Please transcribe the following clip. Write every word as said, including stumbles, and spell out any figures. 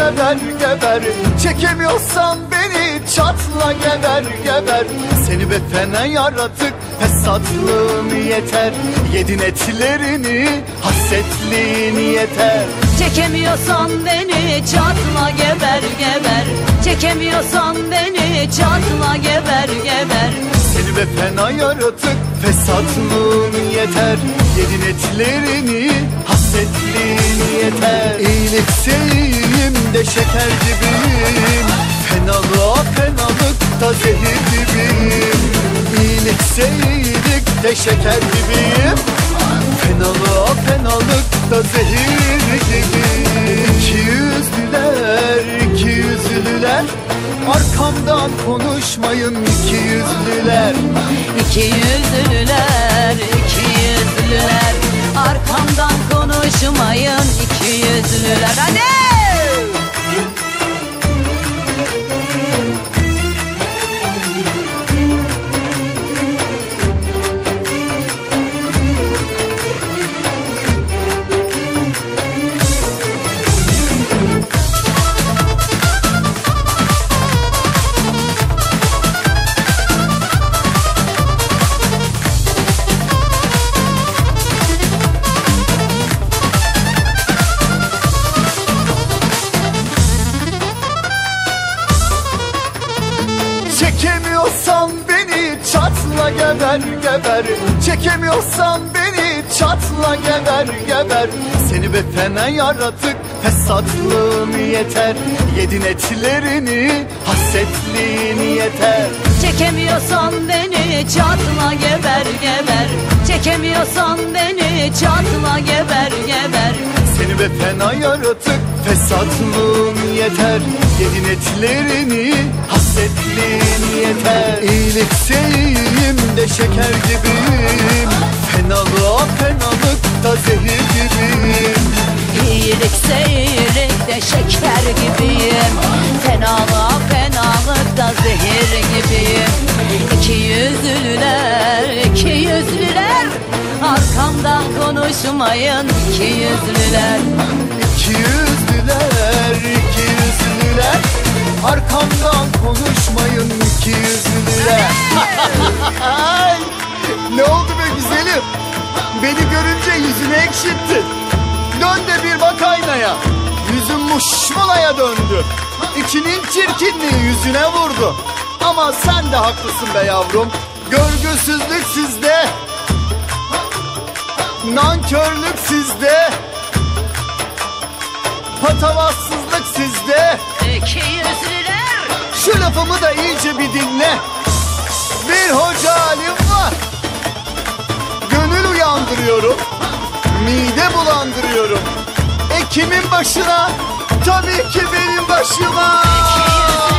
geber geber. Çekemiyorsan beni çatla geber geber. Seni be fena yaratık, fesatlığın yeter. Yedin etlerini, hasretliğin yeter. Çekemiyorsan beni çatla geber geber. Çekemiyorsan beni çatla geber geber. Seni be fena yaratık, fesatlığın yeter. Yedin etlerini, hasretliğin yeter. İyilikseliyim de şeker gibiyim. Fenalığa fenalıkta zehir gibiyim. İyilikseliydik de şeker gibiyim. Fenalığa fenalıkta zehir gibiyim. İki yüzlüler, iki yüzlüler, arkamdan konuşmayın iki yüzlüler. İki yüzlüler, iki yüzlüler, arkamdan konuşmayın iki yüzlüler. Hadi! Çekemiyorsan beni çatla geber geber. Çekemiyorsan beni çatla geber geber. Seni be fena yaratık, fesatlığın yeter. Yedin etlerini, hasretliğin yeter. Çekemiyorsan beni çatla geber geber. Çekemiyorsan beni çatla geber geber. Seni be fena yaratık, fesatlığın yeter. Yedin etlerini, hasretliğin yeter. İyilikseliyim de şeker gibiyim. Fenalığa fenalıkta zehir gibiyim. İyilikse iyilik de şeker gibiyim. Fenalığa fenalıkta zehir gibiyim. İki yüzlüler, iki yüzlüler, arkamdan konuşmayın iki yüzlüler. İki yüzlüler, iki yüzlüler, arkamdan konuşmayın iki yüzlüler. Ne oldu be güzelim? Beni görünce yüzünü ekşittin. Dön de bir bak aynaya. Yüzün muşmulaya döndü. İçinin çirkinliği yüzüne vurdu. Ama sen de haklısın be yavrum. Görgüsüzlük sizde, nankörlük sizde, patavatsızlık sizde. İki yüzlüler. Şu lafımı da iyice bir dinle. Bir hoca halim var. Gönül uyandırıyorum, mide bulandırıyorum. E kimin başına? Tabii ki benim başıma.